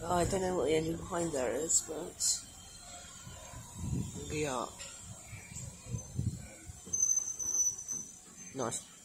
I don't know what the engine behind there is, but yeah, nice.